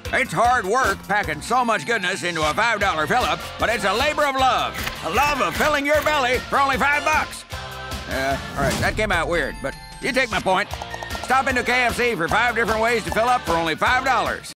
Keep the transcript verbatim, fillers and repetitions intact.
It's hard work packing so much goodness into a five dollar fill-up, but it's a labor of love. A love of filling your belly for only five bucks. Uh, all right, that came out weird, but you take my point. Stop into K F C for five different ways to fill up for only five dollars.